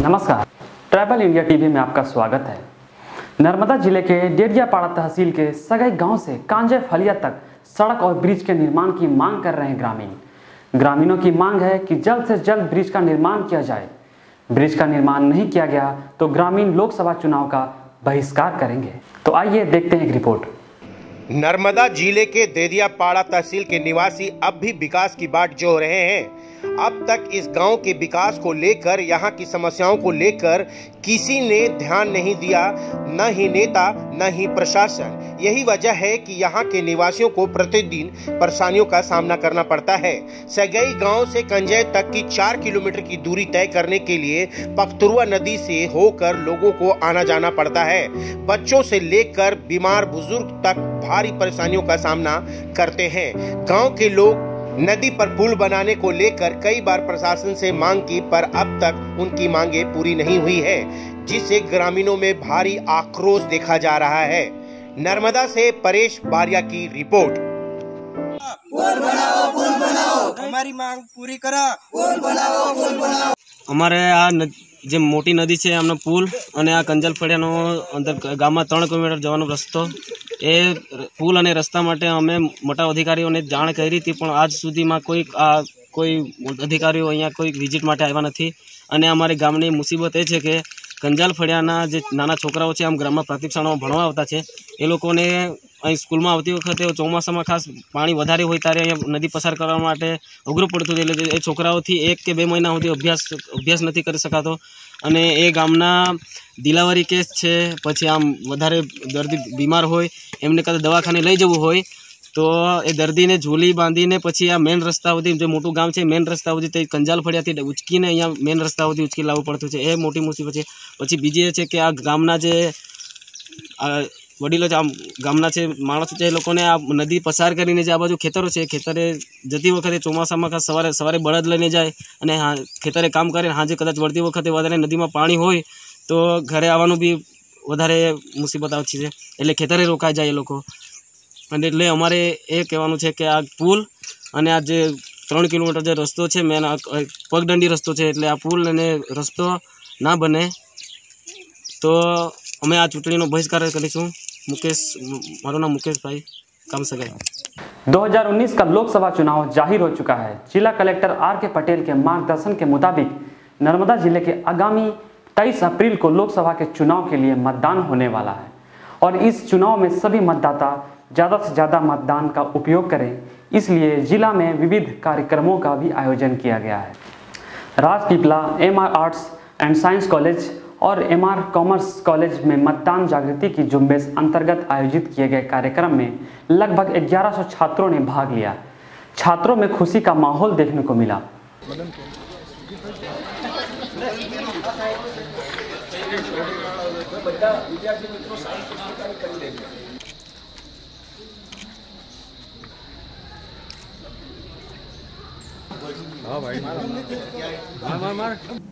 नमस्कार, travel India TV में आपका स्वागत है। नर्मदा जिले के डेडियापाड़ा तहसील के सगाई गांव से कांजे फलिया तक सड़क और ब्रिज के निर्माण की मांग कर रहे हैं ग्रामीणों की मांग है कि जल्द से जल्द ब्रिज का निर्माण किया जाए। ब्रिज का निर्माण नहीं किया गया तो ग्रामीण लोकसभा चुनाव का बहिष्कार करेंगे। तो आइए देखते हैं एक रिपोर्ट। नर्मदा जिले के डेडियापाड़ा तहसील के निवासी अब भी विकास की बाट जोह रहे हैं। अब तक इस गांव के विकास को लेकर, यहां की समस्याओं को लेकर किसी ने ध्यान नहीं दिया, न ही नेता न ही प्रशासन। यही वजह है कि यहां के निवासियों को प्रतिदिन परेशानियों का सामना करना पड़ता है। सगाई गांव से कंजय तक की 4 किलोमीटर की दूरी तय करने के लिए पखतुरुआ नदी से होकर लोगों को आना जाना पड़ता है। बच्चों से लेकर बीमार बुजुर्ग तक भारी परेशानियों का सामना करते हैं। गांव के लोग नदी पर पुल बनाने को लेकर कई बार प्रशासन से मांग की, पर अब तक उनकी मांगे पूरी नहीं हुई है, जिससे ग्रामीणों में भारी आक्रोश देखा जा रहा है। नर्मदा से परेश बारिया की रिपोर्ट। पुल बनाओ, हमारी मांग पूरी करा। पुल बनाओ। અમારે આ જે મોટી નદી છે આમનો પુલ અને આ કંજલ ફળિયાનો અંદર ગામમાં 3 કિલોમીટર જવાનો રસ્તો, એ પુલ અને રસ્તા માટે અમે મોટા અધિકારીઓને જાણ કરી હતી, પણ આજ સુધીમાં કોઈ અધિકારીઓ અહીંયા કોઈ વિઝિટ માટે આવ્યા નથી। અને અમારી ગામની મુસીબત એ છે કે કંજાલ ફળિયાના જે નાના છોકરાઓ છે, આમ ગ્રામમાં પ્રાથમિક શાળામાં ભણવા આવતા છે, એ લોકોને અહીં સ્કૂલમાં આવતી વખતે ચોમાસામાં ખાસ પાણી વધારે હોય ત્યારે અહીંયા નદી પસાર કરવા માટે અઘરું પડતું, એટલે એ છોકરાઓથી 1 કે 2 મહિના સુધી અભ્યાસ નથી કરી શકાતો। અને એ ગામના દિલાવરી કેસ છે, પછી આમ વધારે દર્દી બીમાર હોય એમને કદાચ દવાખાને લઈ જવું હોય તો એ દર્દીને ઝોલી બાંધીને પછી આ મેન રસ્તા સુધી, જે મોટું ગામ છે મેન રસ્તા સુધી તે કંજાલ ફળિયાથી ઉચકીને અહીંયા મેન રસ્તા સુધી ઉચકી લાવવું પડતું છે। એ મોટી મુસીબત છે। પછી બીજી એ છે કે આ ગામના જે વડીલો છે, આમ ગામના છે માણસો છે, એ લોકોને આ નદી પસાર કરીને જે આ બાજુ ખેતરો છે, ખેતરે જતી વખતે ચોમાસામાં ખાસ સવારે બળદ લઈને જાય અને ખેતરે કામ કરે, સાંજે કદાચ વળતી વખતે વધારે નદીમાં પાણી હોય તો ઘરે આવવાનું બી વધારે મુસીબત આવતી છે, એટલે ખેતરે રોકાઈ જાય એ લોકો। અને એટલે અમારે એ કહેવાનું છે કે આ પુલ અને આ જે 3 કિલોમીટર જે રસ્તો છે મેન પગદંડી રસ્તો છે, એટલે આ પુલ અને રસ્તો ના બને તો અમે આ ચૂંટણીનો બહિષ્કાર કરીશું। મારું નામ मुकेश भाई काम सगाई। 2019 का लोकसभा चुनाव जाहिर हो चुका है। जिला कलेक्टर आर के पटेल के मार्गदर्शन के मुताबिक नर्मदा जिले के आगामी 23 अप्रैल को लोकसभा के चुनाव के लिए मतदान होने वाला है और इस चुनाव में सभी मतदाता ज़्यादा से ज़्यादा मतदान का उपयोग करें, इसलिए जिला में विविध कार्यक्रमों का भी आयोजन किया गया है। Rajpipla MR arts and science college और MR कॉमर्स कॉलेज में मतदान जागृति की झुंबेश अंतर्गत आयोजित किए गए कार्यक्रम में लगभग 1100 छात्रों ने भाग लिया। छात्रों में खुशी का माहौल देखने को मिला। हाँ भाई मार